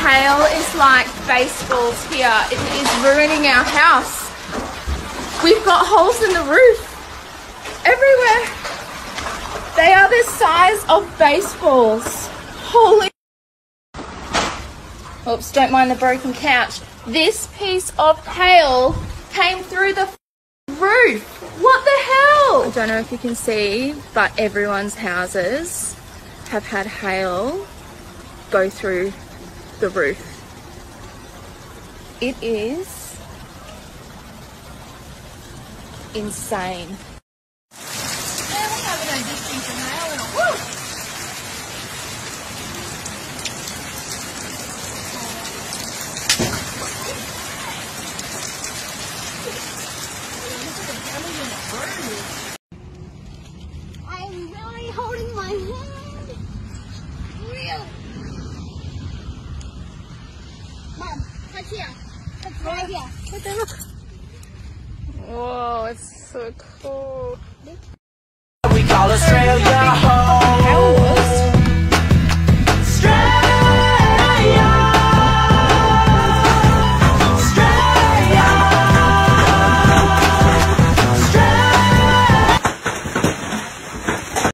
hail is like baseballs here. It is ruining our house. We've got holes in the roof everywhere. They are the size of baseballs. Holy. Oops, don't mind the broken couch. This piece of hail came through the roof. What the hell? I don't know if you can see, but everyone's houses have had hail go through the roof. It is insane. I'm really holding my hand. Really? Mom, touch here. Touch right here. Whoa, it's so cool.